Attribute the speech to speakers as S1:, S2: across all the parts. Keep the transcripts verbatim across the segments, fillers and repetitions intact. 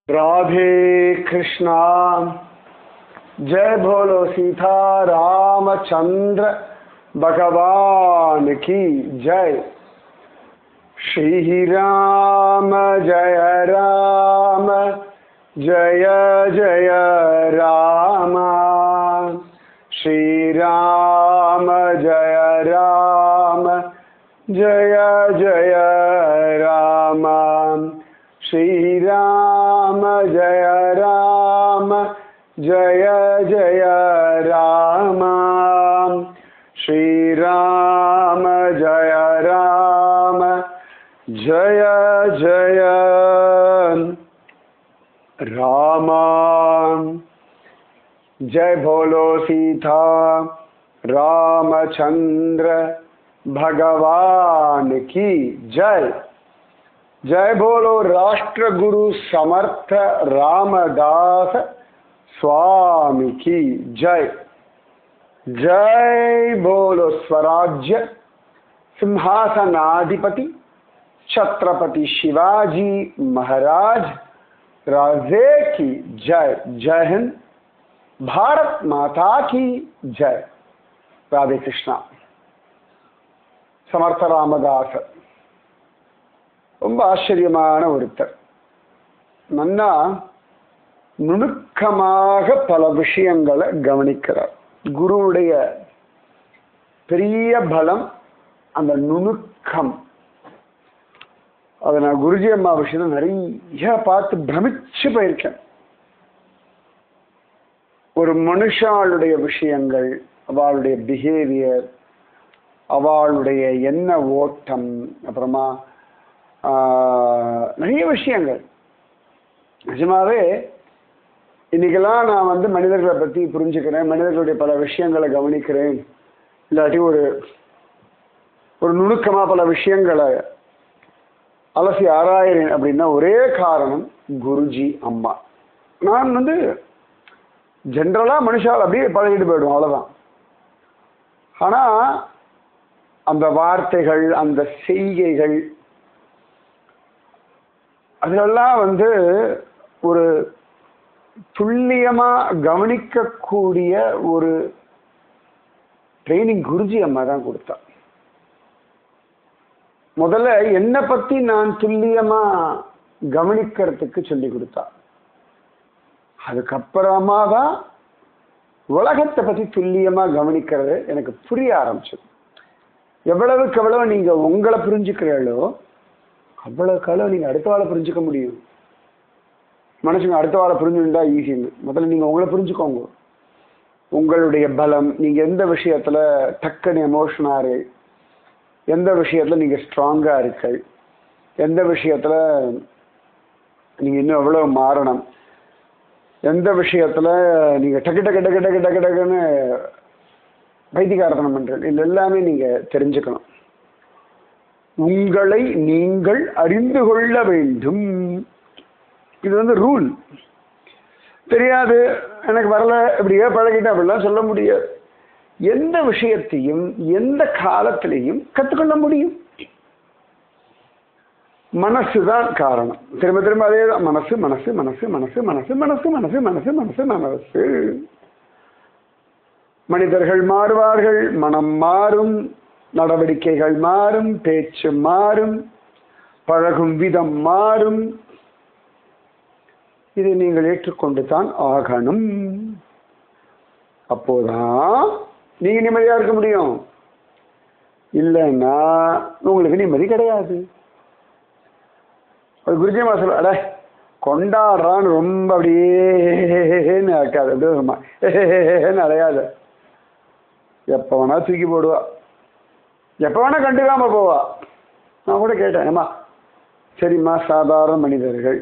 S1: राधे कृष्णा जय बोलो सीता रामचंद्र भगवान की जय। श्री राम जय राम जय जय राम। श्री राम जय राम जय जय राम। श्री राम जय राम जय जय राम। श्री राम जय राम जय जय राम। जय बोलो सीता रामचंद्र भगवान की जय। जय बोलो राष्ट्र गुरु समर्थ रामदास स्वामी की जय। जय बोलो स्वराज्य सिंहासनाधिपति छत्रपति शिवाजी महाराज राजे की जय। जय हिंद, भारत माता की जय। राधे कृष्णा। समर्थ रामदास ரொம்ப ஆச்சரியமான ஒருத்தர். நன்னா நுணுக்கமாக பல விஷயங்களை கவனிக்கிறார். குருவுடைய பெரிய பலம் அந்த நுணுக்கம். அதை நான் குருஜி அம்மா விஷயம் நிறைய பார்த்து பிரமிச்சு போயிருக்கேன். ஒரு மனுஷாளுடைய விஷயங்கள், அவளுடைய பிஹேவியர், அவளுடைய எண்ண ஓட்டம், அப்புறமா நிறைய விஷயங்கள். நிஜமாவே இன்னைக்கெல்லாம் நான் வந்து மனிதர்களை பற்றி புரிஞ்சுக்கிறேன், மனிதர்களுடைய பல விஷயங்களை கவனிக்கிறேன், இல்லாட்டி ஒரு ஒரு நுணுக்கமாக பல விஷயங்களை அலசி ஆராயிறேன் அப்படின்னா ஒரே காரணம் குருஜி அம்மா. நான் வந்து ஜென்ரலாக மனுஷால் அப்படியே பழகிட்டு போயிடுவோம், அவ்வளோதான். ஆனால் அந்த வார்த்தைகள், அந்த செய்கைகள், அதெல்லாம் வந்து ஒரு துல்லியமா கவனிக்கக்கூடிய ஒரு ட்ரைனிங் குருஜி அம்மா தான் கொடுத்தா. முதல்ல என்னை பத்தி நான் துல்லியமா கவனிக்கிறதுக்கு சொல்லி கொடுத்தா. அதுக்கப்புறமா தான் உலகத்தை பத்தி துல்லியமா கவனிக்கிறது எனக்கு புரிய ஆரம்பிச்சது. எவ்வளவுக்கு எவ்வளவு நீங்க உங்களை புரிஞ்சுக்கிறீங்களோ அவ்வளவுக்கு அளவு நீங்க அடுத்த வாழை புரிஞ்சுக்க முடியும். மனுஷங்க அடுத்த வாழை புரிஞ்சுட்டா ஈஸிங்க. முதல்ல நீங்க உங்களை புரிஞ்சுக்கோங்க. உங்களுடைய பலம், நீங்க எந்த விஷயத்துல டக்குன்னு எமோஷனாரு, எந்த விஷயத்துல நீங்க ஸ்ட்ராங்கா இருக்கு, எந்த விஷயத்துல நீங்க இன்னும் எவ்வளவு மாறணும், எந்த விஷயத்துல நீங்க டக்கு டக்கு டக்கு டக்கு டக்கு டக்குன்னு வைத்தியகாரத்தனம் பண்றது, இது எல்லாமே நீங்க தெரிஞ்சுக்கணும். உங்களை நீங்கள் அறிந்து கொள்ள வேண்டும். இது வந்து ரூல். தெரியாது, எனக்கு வரல, இப்படியே பழகிட்டேன் அப்படிலாம் சொல்ல முடியாது. எந்த விஷயத்தையும் எந்த காலத்திலையும் கற்றுக்கொள்ள முடியும். மனசுதான் காரணம். திரும்ப திரும்ப அதே தான். மனசு மனசு மனசு மனசு மனசு மனசு மனசு மனசு மனசு மனசு. மனிதர்கள் மாறுவார்கள், மனம் மாறும், நடவடிக்கைகள் மாறும், பேச்சு மாறும், பழகும் விதம் மாறும். இதை நீங்கள் ஏற்றுக்கொண்டு தான் ஆகணும். அப்போதான் நீங்க நிம்மதியா இருக்க முடியும். இல்லைன்னா உங்களுக்கு நிம்மதி கிடையாது. ஒரு குருஜியமா சொல்ல, அட கொண்டாடுறான்னு ரொம்ப அப்படியே இருக்காது, அப்படியே அடையாது. எப்ப வேணா தூக்கி போடுவா, எப்போ வேணா கண்டுக்காம போவா. நான் கூட கேட்டேன், ஏமா சரிம்மா, சாதாரண மனிதர்கள்,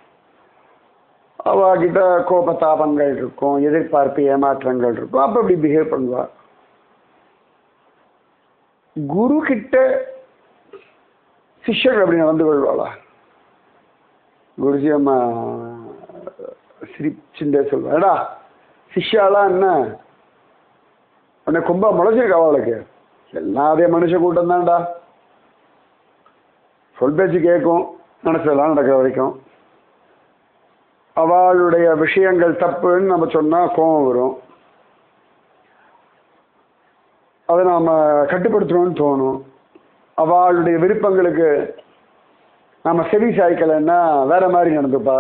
S1: அவகிட்ட கோபத்தாபங்கள் இருக்கும், எதிர்பார்ப்பு ஏமாற்றங்கள் இருக்கும், அப்போ அப்படி பிஹேவ் பண்ணுவா. குரு கிட்ட சிஷ்யர்கள் அப்படி நடந்து கொள்வாளா? குருஜி அம்மா சிரிச்சுட்டே சொல்வாடா, சிஷ்யாலாம் என்ன உன்னை கும்பா முளைச்சிருக்கா அவளுக்கு? எல்லாம் அதே மனுஷ கூட்டம் தான்டா. சொல் பேச்சு கேட்கும், மனசெல்லாம் நடக்கிற வரைக்கும். அவளுடைய விஷயங்கள் தப்புன்னு நம்ம சொன்னால் கோபம் வரும். அதை நாம் கட்டுப்படுத்தணும்னு தோணும். அவளுடைய விருப்பங்களுக்கு நம்ம செவி சாய்க்கலைன்னா வேற மாதிரி நடந்துப்பா.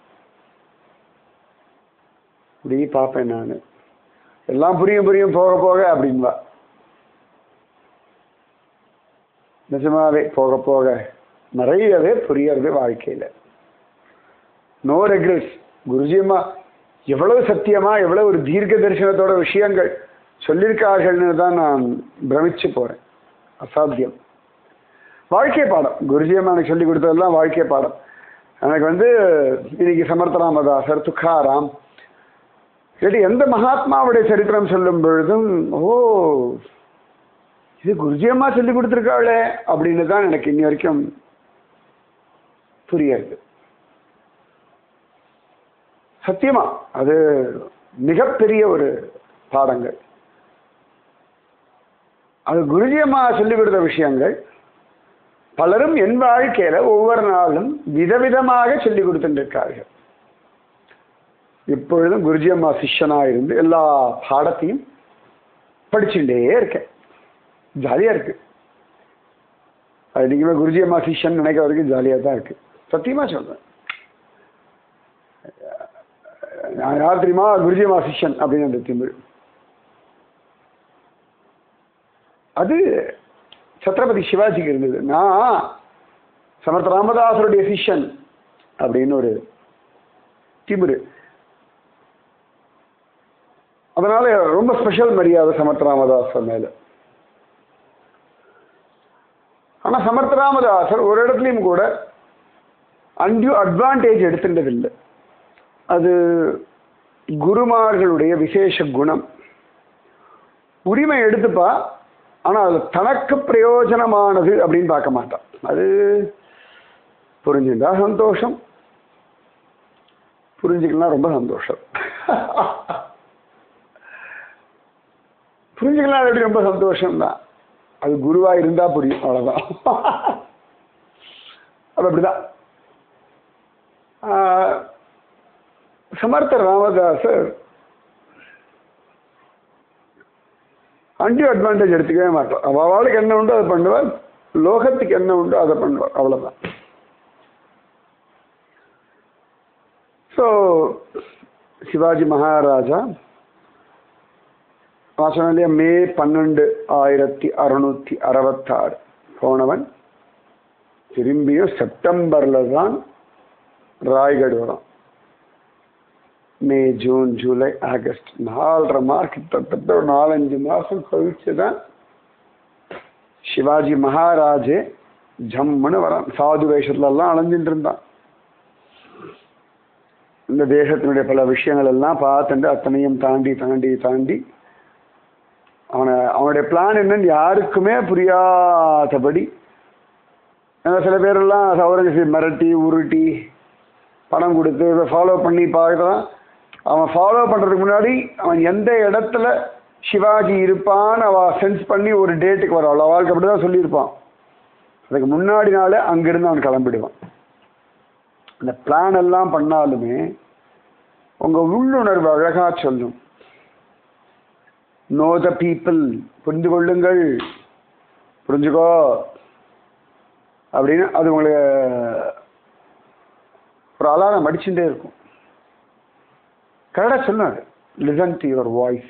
S1: இப்படி பார்ப்பேன் நான். எல்லாம் புரியும் புரியும் போக போக அப்படின்பா. நிஜமாவே போக போக நிறையவே புரியறது வாழ்க்கையில். No regrets. குருஜி அம்மா எவ்வளவு சத்தியமா எவ்வளவு ஒரு தீர்க்க தரிசனத்தோட விஷயங்கள் சொல்லியிருக்கார்கள்னு தான் நான் பிரமிச்சு போறேன். அசாத்தியம். வாழ்க்கை பாடம். குருஜி அம்மா எனக்கு சொல்லி கொடுத்ததெல்லாம் வாழ்க்கை பாடம். எனக்கு வந்து இன்னைக்கு சமர்த்த ராமதாசர், துக்காராம், இல்லாட்டி எந்த மகாத்மாவுடைய சரித்திரம் சொல்லும் பொழுதும் ஓ இது குருஜி அம்மா சொல்லி கொடுத்துருக்காளே அப்படின்னு தான் எனக்கு இன்னி வரைக்கும் புரியாது. சத்தியமா அது மிகப்பெரிய ஒரு பாடங்கள். அது குருஜி அம்மா சொல்லிக் கொடுத்த விஷயங்கள் பலரும் என் வாழ்க்கையில ஒவ்வொரு நாளும் விதவிதமாக சொல்லிக் கொடுத்துருக்கார்கள். இப்பொழுதும் குருஜி அம்மா சிஷ்யனா இருந்து எல்லா பாடத்தையும் படிச்சுட்டே இருக்கேன். ஜாலியா இருக்கு. அது நீங்க குருஜி அம்மா சிஷ்யன் நினைக்கிற வரைக்கும் ஜாலியா தான் இருக்கு. சத்தியமா சொல்றேன். நான் யார் தெரியுமா? குருஜி அம்மா சிஷ்யன் அப்படின்னு அந்த திமிழ். அது சத்ரபதி சிவாஜிக்கு இருந்தது. நான் சமர்த்த ராமதாசருடைய சிஷ்யன் அப்படின்னு ஒரு திமிரு. அதனால ரொம்ப ஸ்பெஷல் மரியாதை சமர்த்த ராமதாசர் மேல. ஆனா சமர்த்த ராமதாசர் ஒரு இடத்துலையும் கூட அன்டியூ அட்வான்டேஜ் எடுத்துட்டதில்லை. அது குருமார்களுடைய விசேஷ குணம். உரிமை எடுத்துப்பா, ஆனா அது தனக்கு பிரயோஜனமானது அப்படின்னு பார்க்க மாட்டான். அது புரிஞ்சுட்டா சந்தோஷம், புரிஞ்சுக்கலாம் ரொம்ப சந்தோஷம். புரிஞ்சுக்கலாம் எப்படி ரொம்ப சந்தோஷம் தான். அது குருவா இருந்தா புரியும், அவ்வளவுதான். அது அப்படிதான். சமர்த்த ராமதாசர் அன்டியூ அட்வான்டேஜ் எடுத்துக்கவே மாட்டார். அவளுக்கு என்ன உண்டோ அதை பண்ணுவார், லோகத்துக்கு என்ன உண்டோ அதை பண்ணுவார், அவ்வளவுதான். ஸோ சிவாஜி மகாராஜா சொன்னாலே மே பன்னெண்டு ஆயிரத்தி அறுநூத்தி அறுபத்தாறு போனவன் திரும்பியும் செப்டம்பர்ல தான் ராய்கட் வரும். மே ஜூன் ஜூலை ஆகஸ்ட் நாலரை மார்க் கிட்டத்தட்ட ஒரு நாலஞ்சு மாசம் கழிச்சுதான் சிவாஜி மகாராஜே ஜம்முன்னு வரான். சாது வேஷத்துல எல்லாம் அலைஞ்சிட்டு இருந்தான். இந்த தேசத்தினுடைய பல விஷயங்கள் எல்லாம் பார்த்துட்டு அத்தனையும் தாண்டி தாண்டி தாண்டி அவனை அவனுடைய பிளான் என்னன்னு யாருக்குமே புரியாதபடி சில பேரெல்லாம் சௌரங்கசீப் மிரட்டி உருட்டி பணம் கொடுத்து இதை ஃபாலோ பண்ணி பார்க்குறான். அவன் ஃபாலோ பண்ணுறதுக்கு முன்னாடி அவன் எந்த இடத்துல சிவாஜி இருப்பான்னு அவள் சென்ஸ் பண்ணி ஒரு டேட்டுக்கு வர அவள் அவளுக்கு அப்படி தான் சொல்லியிருப்பான். அதுக்கு முன்னாடி நாள் அங்கிருந்து அவன் கிளம்பிடுவான். அந்த பிளான் எல்லாம் பண்ணாலுமே உங்கள் உள்ளுணர்வு அழகாக சொல்லும். நோ த பீப்புள், புரிந்து கொள்ளுங்கள், புரிஞ்சுக்கோ அப்படின்னு அது உங்களுக்கு ஒரு அலாரம் அடிச்சுட்டே இருக்கும். கரெக்டாக சொன்னார், லிசன் டு யுவர் வாய்ஸ்.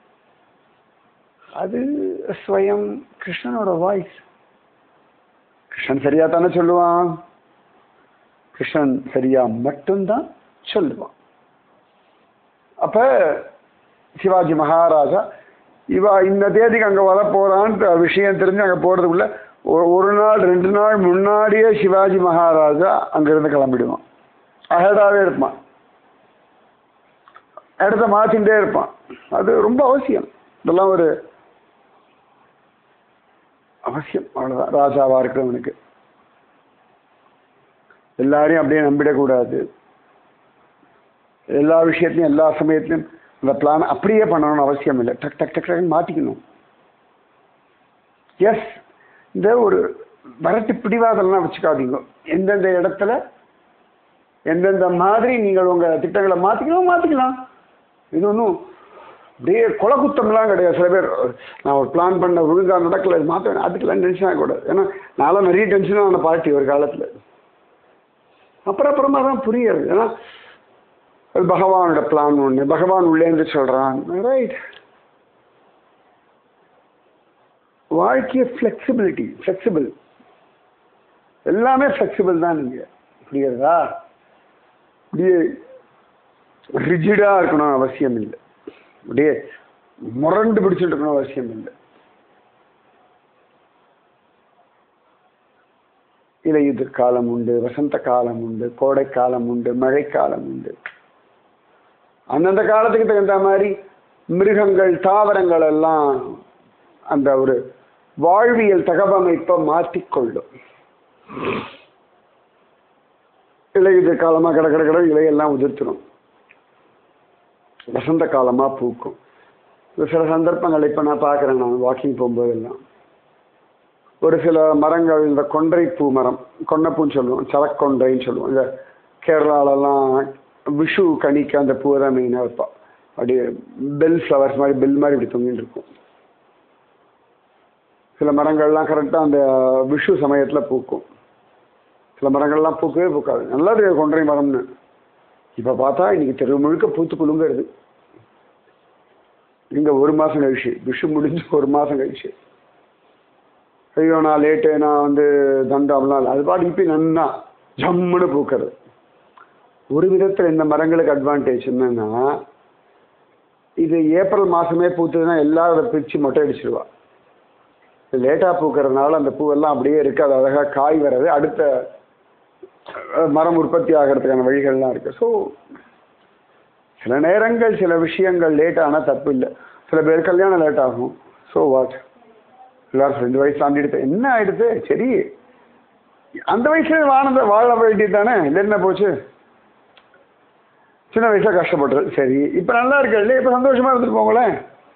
S1: அது ஸ்வயம் கிருஷ்ணனோட வாய்ஸ். கிருஷ்ணன் சரியா தானே சொல்லுவான், கிருஷ்ணன் சரியா மட்டும்தான் சொல்லுவான். அப்ப சிவாஜி மகாராஜா இவா இந்த தேதிக்கு அங்கே வரப்போறான்னு விஷயம் தெரிஞ்சு அங்கே போறதுக்குள்ள ஒரு நாள் ரெண்டு நாள் முன்னாடியே சிவாஜி மகாராஜா அங்கிருந்து கிளம்பிடுவான். அஹெடாவே இருப்பான், இடத்த மாற்றிகிட்டே இருப்பான். அது ரொம்ப அவசியம். இதெல்லாம் ஒரு அவசியம். அவ்வளோதான். ராஜாவா இருக்கிறவனுக்கு எல்லாரையும் அப்படியே நம்பிடக்கூடாது. எல்லா விஷயத்தையும் எல்லா சமயத்திலையும் இந்த பிளான் அப்படியே பண்ணணும்னு அவசியம் இல்லை. டக் டக் டக் டக்குன்னு மாற்றிக்கணும். எஸ், இந்த ஒரு வரட்டு பிடிவாதெல்லாம் வச்சுக்காதீங்க. எந்தெந்த இடத்துல எந்தெந்த மாதிரி நீங்கள் உங்கள் திட்டங்களை மாற்றிக்கலாம் மாற்றிக்கலாம். இது ஒன்றும் அப்படியே கொலை குத்தம்லாம் கிடையாது. சில பேர் நான் ஒரு பிளான் பண்ண ஒழுங்காக நடக்கல மாற்ற அதுக்கெல்லாம் டென்ஷன் ஆகக்கூடாது. ஏன்னா நான்லாம் நிறைய டென்ஷனாக அந்த பார்ட்டி ஒரு காலத்தில். அப்புறம் அப்புறமா தான் புரியுது. ஏன்னா அது பகவானோட பிளான் ஒன்று, பகவான் உள்ளேந்து சொல்கிறான். ரைட், வாழ்க்கைய ஃப்ளெக்சிபிலிட்டி, ஃப்ளெக்சிபிள், எல்லாமே ஃப்ளெக்சிபிள் தான். நீங்கள் புரியுறதா? அப்படியே ரிஜிடாக இருக்கணும் அவசியம் இல்லை, அப்படியே முரண்டு பிடிச்சிட்டு இருக்கணும் அவசியம் இல்லை. இலையுதிர் காலம் உண்டு, வசந்த காலம் உண்டு, கோடை காலம் உண்டு, மழைக்காலம் உண்டு. அந்தந்த காலத்துக்கு தகுந்த மாதிரி மிருகங்கள் தாவரங்கள் எல்லாம் அந்த ஒரு வாழ்வியல் தகவமைப்பை மாற்றிக்கொள்ளும். இலையுதிர் காலமாக கடை கடை கடை இலையெல்லாம் உதிர்த்துடும், வசந்த காலமாக பூக்கும். சில சந்தர்ப்பங்கள் இப்போ நான் பார்க்குறேன், நான் வாக்கிங் போகும்போதெல்லாம் ஒரு சில மரங்கள், இந்த கொன்றை பூ மரம், கொன்னைப்பூன்னு சொல்லுவோம், சரக்கொன்றைன்னு சொல்லுவோம். இந்த கேரளாலெல்லாம் விஷு கணிக்கு அந்த பூவை தான் மெயினாக வைப்பாள். அப்படியே பெல் ஃப்ளவர்ஸ் மாதிரி பெல் மாதிரி இப்படி தொங்கிட்டு இருக்கும். சில மரங்கள்லாம் கரெக்டாக அந்த விஷு சமயத்தில் பூக்கும், சில மரங்கள்லாம் பூக்கவே பூக்காது. நல்லது கொன்றை மரம்னு. இப்போ பார்த்தா இன்னைக்கு தெரு முழுக்க பூத்து குலுங்கிறது. இங்கே ஒரு மாதம் கழிச்சு, விஷு முடிஞ்சு ஒரு மாதம் கழிச்சு, ஐயோ நான் லேட்டு, நான் வந்து தண்டாம்லாம் இல்லை, அது பாட்டு இப்போ நன்னா ஜம்முன்னு பூக்கிறது. ஒரு விதத்தில் இந்த மரங்களுக்கு அட்வான்டேஜ் என்னன்னா, இது ஏப்ரல் மாதமே பூத்துதுன்னா எல்லாரும் பிரித்து மொட்டை அடிச்சிடுவா. லேட்டாக பூக்கிறதுனால அந்த பூவெல்லாம் அப்படியே இருக்குது, அது அழகாக காய் வர்றது, அடுத்த மரம் உற்பத்தி ஆகிறதுக்கான வழிகள்லாம் இருக்குது. ஸோ சில நேரங்கள் சில விஷயங்கள் லேட் ஆனால் தப்பு இல்லை. சில பேர் கல்யாணம் லேட் ஆகும். ஸோ வாட், எல்லாரும் ரெண்டு வயசு தாண்டிடுது, என்ன ஆகிடுது, சரி அந்த வயசுல வாழ வாழ வேண்டியது தானே, இல்லை என்ன போச்சு, சின்ன வயசாக கஷ்டப்படுறது, சரி இப்போ நல்லா இருக்கு இல்லையா, இப்போ சந்தோஷமாக இருந்துட்டு போங்களேன்.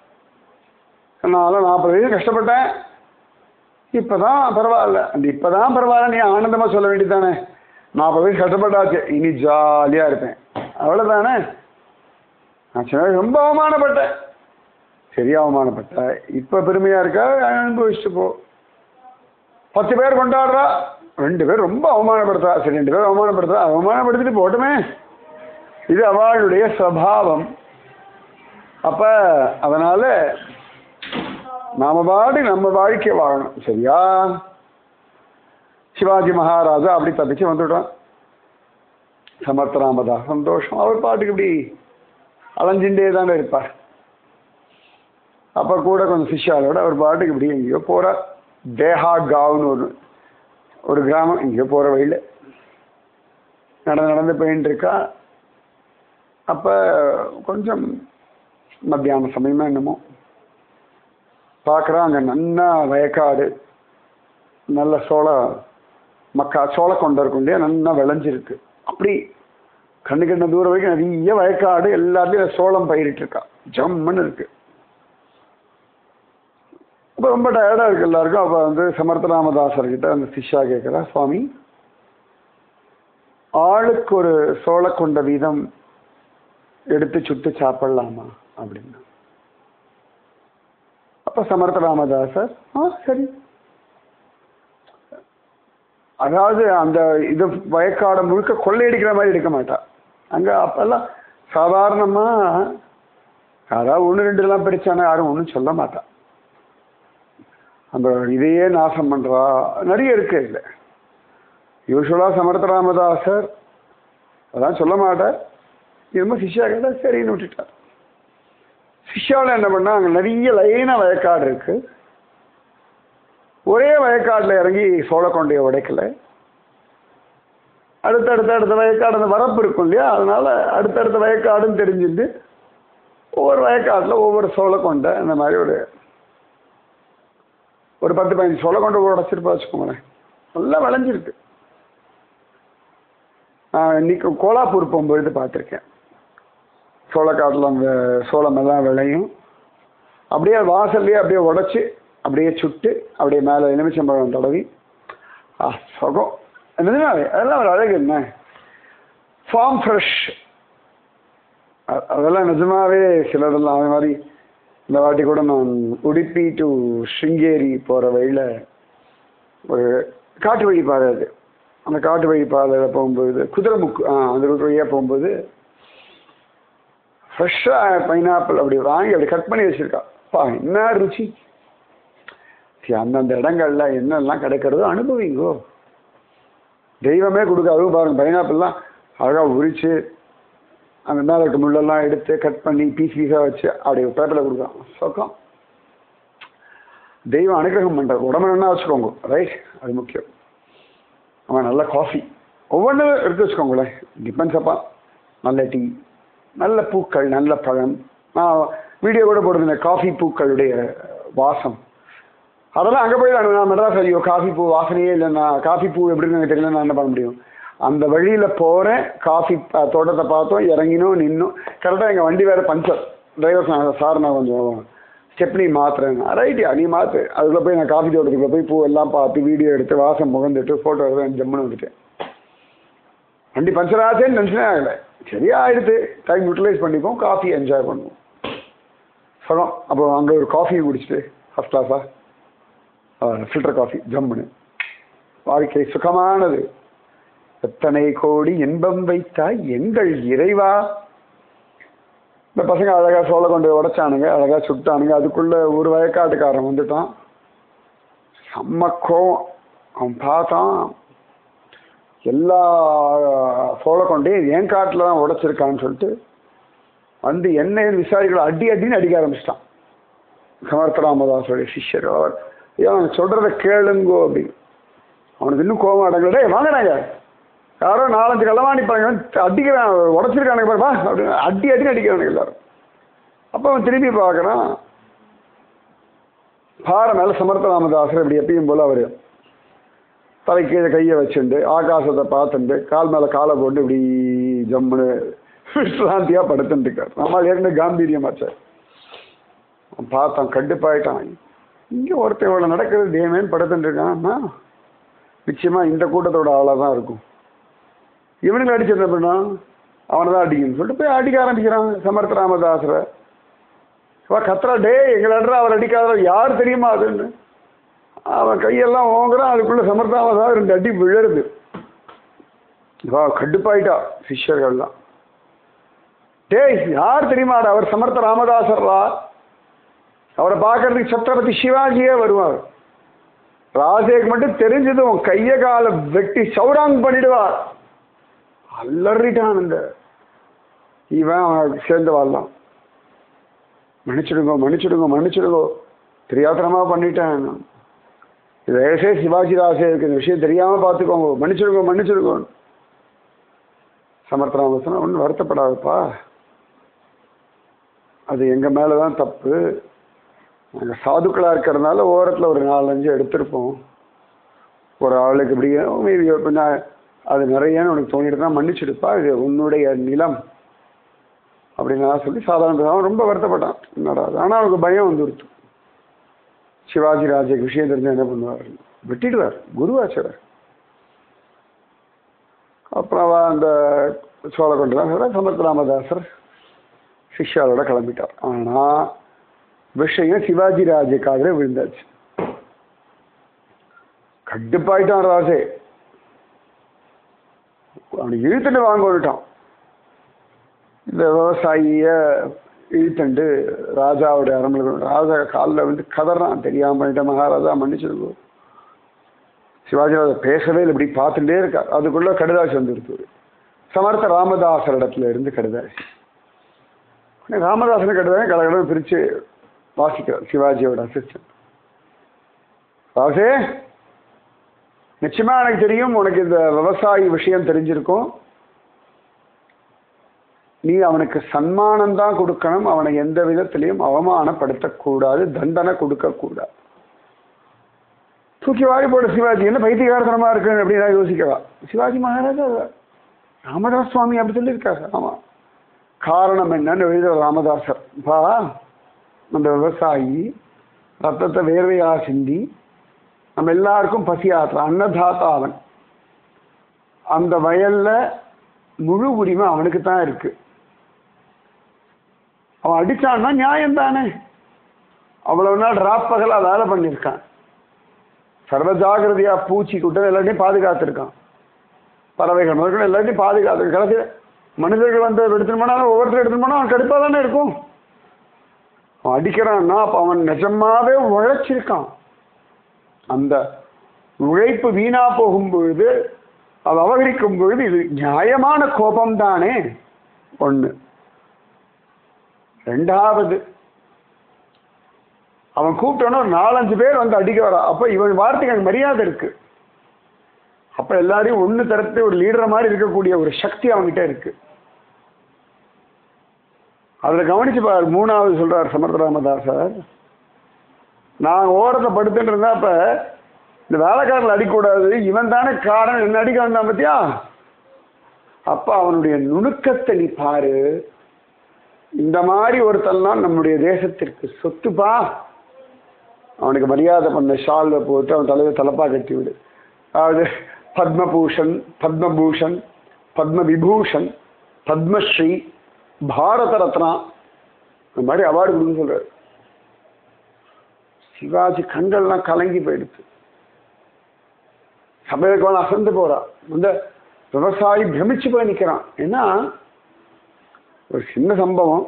S1: நான் நாற்பது வயசு கஷ்டப்பட்டேன், இப்போ தான் பரவாயில்ல, அந்த இப்போ தான் பரவாயில்ல நீ ஆனந்தமாக சொல்ல வேண்டியது தானே. நாற்பது வயசு கஷ்டப்பட்டாச்சு, இனி ஜாலியாக இருப்பேன், அவ்வளோதானே. நான் சின்ன வயசு ரொம்ப அவமானப்பட்டேன், சரியா அவமானப்பட்டேன், இப்போ பெருமையாக இருக்கா, அனுபவிச்சுட்டு போ. பத்து பேர் கொண்டாடுறா, ரெண்டு பேர் ரொம்ப அவமானப்படுத்துறா, சரி ரெண்டு பேர் அவமானப்படுத்துறா, அவமானப்படுத்திட்டு போட்டுமே, இது அவளுடைய சுபாவம். அப்போ அதனால் நாம பாடி நம்ம வாழ்க்கையை வாழணும், சரியா? சிவாஜி மகாராஜா அப்படி தப்பிச்சு வந்துட்டான். சமர்த்த ராமதாஸ் சந்தோஷம், அவர் பாட்டுக்கு இப்படி அலைஞ்சுட்டே தானே இருப்பார். அப்போ கூட கொஞ்சம் சிஷ்யாலோட அவர் பாட்டுக்கு இப்படி எங்கேயோ போகிறார். தேஹா காவ்னு ஒரு ஒரு கிராமம், எங்கேயோ போகிற வழியில் நடந்து நடந்து போயின்னு இருக்கா. அப்போ கொஞ்சம் மத்தியான சமயமாக என்னமோ பார்க்குறான், அங்கே நன்னா வயக்காடு, நல்ல சோள மக்கா சோள கொண்டை இருக்கும் இல்லையா, நல்லா விளைஞ்சிருக்கு. அப்படி கண்ணு கண்ண தூரம் வரைக்கும் நிறைய வயக்காடு, எல்லாத்துலேயும் சோளம் பயிரிட்டுருக்கா, ஜம்முன்னு இருக்கு. அப்போ ரொம்ப டயர்டாக இருக்குது எல்லாருக்கும். அப்போ வந்து சமர்த்த ராமதாசர்கிட்ட அந்த சிஷ்யா கேட்குறா, சுவாமி ஆளுக்கு ஒரு சோள கொண்ட வீதம் எடுத்து சுட்டு சாப்பிடலாமா அப்படின்னா. அப்போ சமர்த்த ராமதாசர் ஆ சரி. அதாவது அந்த இது வயக்காடை முழுக்க கொள்ளையடிக்கிற மாதிரி எடுக்க மாட்டா. அங்கே அப்பெல்லாம் சாதாரணமாக யாராவது ஒன்று ரெண்டுலாம் பிரிச்சானா யாரும் ஒன்றும் சொல்ல மாட்டா. அந்த இதையே நாசம் பண்ணுறா நிறைய இருக்கு. இல்லை யூஸ்வலாக சமர்த்த ராமதாசர் அதான் சொல்ல மாட்டார். இதுமாதிரி சிஷ்யா கேட்டால் சரின்னு விட்டுட்டார். சிஷ்யாவில் என்ன பண்ணால் அங்கே நிறைய லைனாக வயக்காடு இருக்குது. ஒரே வயக்காட்டில் இறங்கி சோளக்கொண்டையை உடைக்கல. அடுத்தடுத்த அடுத்த வயக்காடு அந்த வரப்பு இருக்கும் இல்லையா, அதனால் அடுத்தடுத்த வயக்காடுன்னு தெரிஞ்சுட்டு ஒவ்வொரு வயக்காட்டில் ஒவ்வொரு சோளக்கொண்டை இந்த மாதிரி ஒரு ஒரு பத்து பதினஞ்சு சோளக்கொண்டை உடைச்சிருப்பா வச்சுக்கோங்களேன். நல்லா விளைஞ்சிருக்கு. நான் இன்னைக்கு கோலாப்பூர் போகும்பொழுது பார்த்துருக்கேன். சோளக்காட்டில் அந்த சோளமெல்லாம் விளையும். அப்படியே வாசல்லையே அப்படியே உடைச்சி அப்படியே சுட்டு அப்படியே மேலே எலுமிச்சம்பழம் தடவி ஆ சுகம் என்னதுன்னா அதெல்லாம் ஒரு அழகு. என்ன ஃபார்ம் ஃப்ரெஷ். அதெல்லாம் நிஜமாவே சிலதெல்லாம் அது மாதிரி. இந்த வாட்டி கூட நான் உடுப்பி டு ஸ்ருங்கேரி போகிற வழியில் ஒரு காட்டு வழி பாதை, அது அந்த காட்டு வழி பாதையில் போகும்போது குதிரைமுக்கு அந்த ரூட் வழியாக போகும்போது ஃப்ரெஷ்ஷாக பைனாப்பிள் அப்படி வாங்கி அப்படி கட் பண்ணி வச்சுருக்கா. பா என்ன ருச்சி! அந்தந்த இடங்கள்ல என்னெல்லாம் கிடைக்கிறதோ அனுபவிங்கோ. தெய்வமே கொடுக்க. அதுவும் பாருங்க, பைனாப்பிள்லாம் அழகாக உரிச்சு அந்த மேலே இருக்க முள்ளெல்லாம் எடுத்து கட் பண்ணி பீஸ் பீஸாக வச்சு அப்படி பேப்பரில் கொடுக்கலாம். சொக்கம். தெய்வம் அனுகிரகம் பண்ணுறது. உடம்பு என்ன வச்சுக்கோங்க, ரைட், அது முக்கியம். அவன் நல்ல காஃபி ஒவ்வொன்றும் எடுத்து வச்சுக்கோங்களேன். டிபெண்ட்ஸ் அப்பா. நல்ல டீ, நல்ல பூக்கள், நல்ல பழம். நான் வீடியோ கூட போட்டிருந்தேன் காஃபி பூக்களுடைய வாசம். அதெல்லாம் அங்கே போய் நான் மெட்ராஸ் ஐயோ காஃபி பூ வாசனையே இல்லைன்னா காஃபி பூ எப்படின்னு எனக்கு தெரியல, நான் என்ன பண்ண முடியும்? அந்த வழியில் போகிறேன், காஃபி தோட்டத்தை பார்த்தோம், இறங்கினோம், நின்னோம். கரெக்டாக எங்கள் வண்டி வேறு பஞ்சர். டிரைவர் சொன்னாங்க, சார் நான் கொஞ்சம் ஸ்டெப்னி மாற்றுறேன். ரைட்டியா நீ மாற்று. அதுக்குள்ளே போய் நான் காஃபி தோட்டத்துக்குள்ளே போய் பூ எல்லாம் பார்த்து வீடியோ எடுத்து வாசம் முகந்துட்டு ஃபோட்டோ எடுத்து ஜம்முன்னு வந்துட்டேன். வண்டி பஞ்சர் ஆச்சேன்னு டென்ஷனே ஆகலை. சரியா ஆகிடுது, டைம் யூட்டிலைஸ் பண்ணிப்போம், காஃபி என்ஜாய் பண்ணுவோம். சொல்லும் அப்போ அங்கே ஒரு காஃபி குடிச்சிட்டு ஃபஸ்ட் கிளாஸாக ஃபில்டர் காஃபி ஜம்முன்னு. வாழ்க்கை சுகமானது. எத்தனை கோடி இன்பம் வைத்தாய் எங்கள் இறைவா. இந்த பசங்க அழகாக சோளை கொண்டு உடைச்சானுங்க, அழகாக சுட்டானுங்க. அதுக்குள்ளே ஒரு வயக்காட்டுக்காரன் வந்துட்டான். செம்மக்கோம். அவன் பார்த்தான், எல்லா சோளை கொண்டே என் காட்டில் தான் உடைச்சிருக்கான்னு சொல்லிட்டு வந்து என்னையும் விசாரிக்கலாம் அடி அடின்னு அடிக்க ஆரம்பிச்சிட்டான். சமர்த்த ராமதாஸோடைய சிஷ்யர். அவர் ஏன் சொல்கிறத கேளுங்கோ அப்படின்னு. அவனுக்கு இன்னும் கோபம் அடங்கல. வாங்கினாங்க யாரோ நாலஞ்சு கள்ளவாணிப்பாங்க அடிக்கிறான், உடச்சிருக்கானுங்க பாருப்பா அப்படின்னு அடி அடி அடிக்கிறானுங்க எல்லாரும். அப்போ அவன் திரும்பி பார்க்குறான், பாறை மேலே சமர்த்த ராமதாசர் இப்படி எப்பயும் போல் அவர் தலை கீழே கையை வச்சுண்டு ஆகாசத்தை பார்த்துட்டு கால் மேலே காலை போட்டு இப்படி ஜம்முன்னு விசிராந்தியாக படுத்துட்டு இருக்கார். நம்மளால் ஏற்கனவே காம்பீரியமாச்சார். அவன் பார்த்தான், கண்டுப்பாயிட்டான். இங்கே ஒருத்தன் இவ்வளோ நடக்கிறது தேமேன்னு படுத்துட்டு இருக்கான்னா நிச்சயமாக இந்த கூட்டத்தோட ஆளாக தான் இருக்கும். இவனுங்களை அடிச்சு என்ன பண்ணா அவனை தான் அடிக்கணும்னு சொல்லிட்டு போய் அடிக்க ஆரம்பிக்கிறான் சமர்த்த ராமதாசரை. கத்துறா, டே எங்களை அட்ரா அவர் அடிக்காத யார் தெரியுமா அதுன்னு. அவன் கையெல்லாம் ஓங்குறான். அதுக்குள்ள சமர்த்த ராமதாஸ் ரெண்டு அடி விழருது. வா கடுப்பாயிட்டா சிஷ்யர்கள்லாம். டேய் யார் தெரியுமாடா அவர் சமர்த்த ராமதாசர்ரா. அவரை பார்க்கறதுக்கு சத்ரபதி சிவாஜியே வருவார். ராஜேக்கு மட்டும் தெரிஞ்சது உன் கைய காலை வெட்டி சௌராங் பண்ணிடுவார். அல்லறிட்டான். அந்த இவன் சேர்ந்து வாழலாம். மன்னிச்சிடுங்கோ மன்னிச்சிடுங்கோ மன்னிச்சிடுங்கோ தெரியாதனமா பண்ணிட்டேன். வயசே சிவாஜி ராசே இருக்கு, இந்த விஷயம் தெரியாம பார்த்துக்கோங்க, மன்னிச்சிடுங்கோ மன்னிச்சிடுங்கோ. சமர்த்தராமசனம் ஒன்றும் வருத்தப்படாதுப்பா, அது எங்க மேலதான் தப்பு. நாங்கள் சாதுக்களா இருக்கிறதுனால ஓரத்தில் ஒரு நாலஞ்சு எடுத்திருப்போம். ஒரு ஆளுக்கு இப்படி மீறி கொஞ்சம் அது நிறையன்னு உனக்கு தோணிட்டு தான் மன்னிச்சுடுப்பா, இது உன்னுடைய நிலம் அப்படின்னு நான் சொல்லி சாதாரண ரொம்ப வருத்தப்பட்டான். என்னடா ஆனால் அவனுக்கு பயம் வந்துடுத்து. சிவாஜி ராஜேக்கு விஷயம் தெரிஞ்சு என்ன பண்ணுவார், வெட்டிடுவார், குருவாச்சவர். அப்புறம் அந்த சோழ கொண்டு தான் சமர்த்த ராமதாசர் சிஷ்யாவோட கிளம்பிட்டார். ஆனால் விஷயம் சிவாஜி ராஜேக்காக விழுந்தாச்சு. கடுப்பாயிட்டான் ராஜே. அவனை இழுத்துட்டு வாங்க விட்டான். இந்த விவசாயிய இழுத்துண்டு ராஜாவுடைய அரண்மனை ராஜா காலில் வந்து கதறான், தெரியாம பண்ணிட்ட மகாராஜா மன்னிச்சிருக்கோம். சிவாஜி ராஜா பேசவே இல்லை, இப்படி பார்த்துட்டே இருக்கார். அதுக்குள்ள கடுதாசி வந்துருக்கு. சமர்த்த ராமதாசர் இடத்துல இருந்து கடுதாசி. ராமதாசனை கடுதாசி கடகடை பிரிச்சு வாசிக்கிறார் சிவாஜியோட அசிஸ்டன்ட். ராசே, நிச்சயமா எனக்கு தெரியும் உனக்கு இந்த விவசாயி விஷயம் தெரிஞ்சிருக்கும். நீ அவனுக்கு சன்மானம் தான் கொடுக்கணும், அவனை எந்த விதத்திலையும் அவமானப்படுத்தக்கூடாது, தண்டனை கொடுக்க கூடாது. தூக்கி வாரி போட சிவாஜி என்ன பைத்தியகாரத்தனமா இருக்கு அப்படின்னு யோசிக்கவா. சிவாஜி மகாராஜா ராமதாஸ் சுவாமி அப்படி சொல்லியிருக்காரு. ஆமா, காரணம் என்னன்னு எழுதுற ராமதாசர். பா, அந்த விவசாயி ரத்தத்தை வேர்வையா சிந்தி நம்ம எல்லாருக்கும் பசி ஆற்றுறான், அன்னதாத்தா அவன். அந்த வயல்ல முழு உரிமை அவனுக்கு தான் இருக்கு. அவன் அடிச்சான்னா நியாயம் தானே. அவ்வளவு நாள் ராப்பகலா வேலை பண்ணியிருக்கான். சர்வ ஜாகிரதையா பூச்சி கூட்டம் எல்லாத்தையும் பாதுகாத்திருக்கான். பறவைகள் முதல்கள் எல்லாத்தையும் பாதுகாத்து கடைசி மனிதர்கள் வந்து எடுத்துன்னு போனாலும் ஒவ்வொருத்தரும் எடுத்துன்னு போனா அவன் கடுப்பா தானே இருக்கும். அவன் அடிக்கிறான்னா அப்ப அவன் நிஜமாவே உழைச்சிருக்கான். அந்த உழைப்பு வீணா போகும் பொழுது அது அபகரிக்கும் பொழுது இது நியாயமான கோபம் தானே. ஒண்ணு. ரெண்டாவது, அவன் கூப்பிட்டோன்னா ஒரு நாலஞ்சு பேர் வந்து அடிக்க வரா. அப்ப இவன் வார்த்தைக்கு அங்க மரியாதை இருக்கு. அப்ப எல்லாரையும் ஒண்ணு தரத்து ஒரு லீடர் மாதிரி இருக்கக்கூடிய ஒரு சக்தி அவன்கிட்ட இருக்கு. அதுல கவனிச்சு பாரு. மூணாவது சொல்றார் சமர்த்த ராமதாசர், நான் ஓரத்தை படுத்துட்டு இருந்தா அப்ப இந்த வேலைக்காரர்கள் அடிக்கூடாது, இவன் தானே காரணம் என்ன அடிக்க வந்தான் பத்தியா. அப்ப அவனுடைய நுணுக்கத்தை நீ பாரு. இந்த மாதிரி ஒருத்தன் நம்முடைய தேசத்திற்கு சொத்துப்பா. அவனுக்கு மரியாதை பண்ண ஷால்வை போட்டு அவன் தலையை தலப்பா கட்டி விடு. அதாவது பத்மபூஷன், பத்மபூஷன், பத்ம விபூஷன், பத்மஸ்ரீ, பாரத ரத்னா, இந்த மாதிரி அவார்டு கொடுன்னு சொல்றாரு. சிவாஜி கண்கள்லாம் கலங்கி போயிடுச்சு. சபைக்கு அசந்து போறான். இந்த விவசாயி பிரமிச்சு போய் நிற்கிறான். ஏன்னா ஒரு சின்ன சம்பவம்,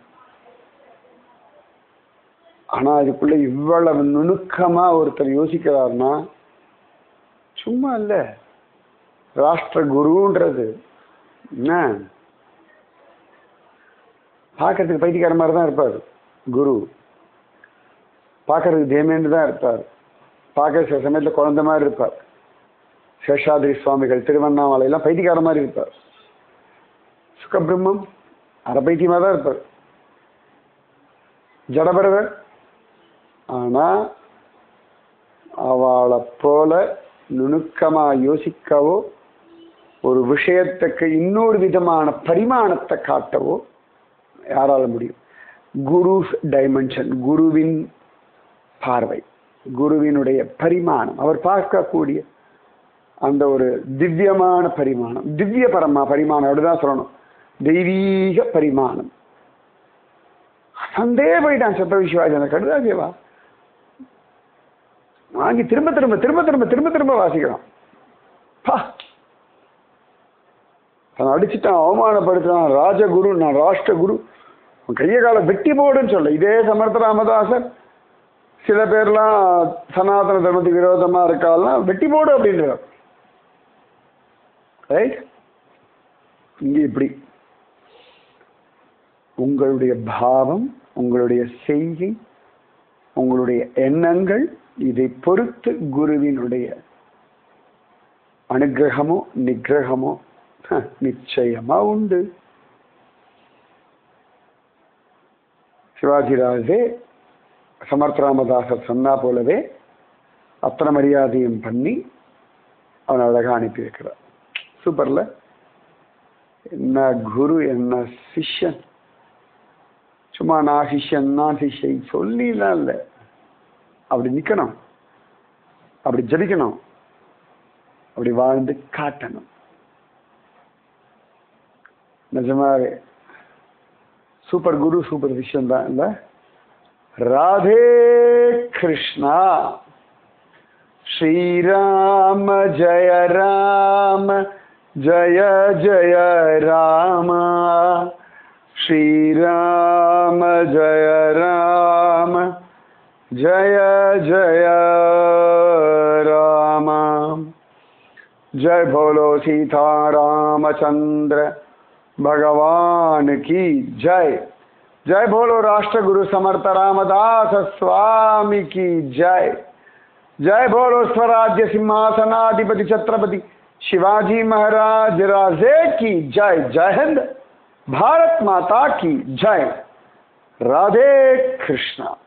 S1: ஆனா அதுக்குள்ள இவ்வளவு நுணுக்கமா ஒருத்தர் யோசிக்கிறார்னா சும்மா இல்ல. ராஷ்டிர குருன்றது என்ன, பார்க்கறதுக்கு பைத்தியக்கார மாதிரி தான் இருப்பார் குரு. பார்க்கறதுக்கு தேமேன்னு தான் இருப்பார். பார்க்க சில சமயத்தில் குழந்தை மாதிரி இருப்பார். சேஷாதிரி சுவாமிகள் திருவண்ணாமலையெல்லாம் பைத்தியக்கார மாதிரி இருப்பார். சுகபிரம்மம் அரை பைத்தியமாக தான் இருப்பார். ஜடபரவர் ஆனா அவளை போல நுணுக்கமா யோசிக்கவோ ஒரு விஷயத்துக்கு இன்னொரு விதமான பரிமாணத்தை காட்டவோ யாரால முடியும்? குரு டைமென்ஷன், குருவின் பார்வை, குருவினுடைய பரிமாணம், அவர் பார்க்கக்கூடிய அந்த ஒரு திவ்யமான பரிமாணம், திவ்ய பரமா பரிமாணம் அப்படிதான் சொல்லணும். தெய்வீக பரிமாணம். சந்தே போயிட்டான் சத்ரபதி சிவாஜி. அந்த கடுதாஜேவா வாங்கி திரும்ப திரும்ப திரும்ப திரும்ப திரும்ப திரும்ப வாசிக்கிறான். தன் அடிச்சுட்டான், அவமானப்படுத்தினான். ராஜகுரு, நான் ராஷ்டிர குரு, கைய கால வெட்டி போடுன்னு சொல்ல. இதே சமர்த்த ராமதாசர் சில பேர்லாம் சனாதன தர்மத்துக்கு விரோதமா இருக்காலாம் வெட்டி போடு அப்படின்றார். ரைட்? இங்க இப்படி உங்களுடைய பாவம், உங்களுடைய செய்கை, உங்களுடைய எண்ணங்கள், இதை பொறுத்து குருவினுடைய அனுகிரகமோ நிகிரகமோ நிச்சயமா உண்டு. சிவாஜி ராஜே சமர்த்த ராமதாசர் சொன்னா போலவே அத்தனை மரியாதையும் பண்ணி அவனை அழகா அனுப்பி வைக்கிறார். சூப்பர்ல. என்ன குரு, என்ன சிஷ்யன். சும்மா நான் சிஷ்யன் நான் சிஷ்யை சொல்லிலாம் இல்லை. அப்படி நிக்கணும், அப்படி ஜபிக்கணும், அப்படி வாழ்ந்து காட்டணும். நிஜமாவே சூப்பர் குரு, சூப்பர் விஷயம் தான் இல்ல. ராதே கிருஷ்ணா. ஸ்ரீராம ஜய ராம ஜய ஜய ராம. ஸ்ரீராம ஜய ராம ஜய ஜய ராம. जय बोलो सीता रामचंद्र भगवान की जय. जय बोलो राष्ट्र गुरु समर्थ रामदास स्वामी की जय. जय बोलो स्वराज्य सिंहासनाधिपति छत्रपति शिवाजी महाराज राजे की जय. जय हिंद, भारत माता की जय. राधे कृष्णा.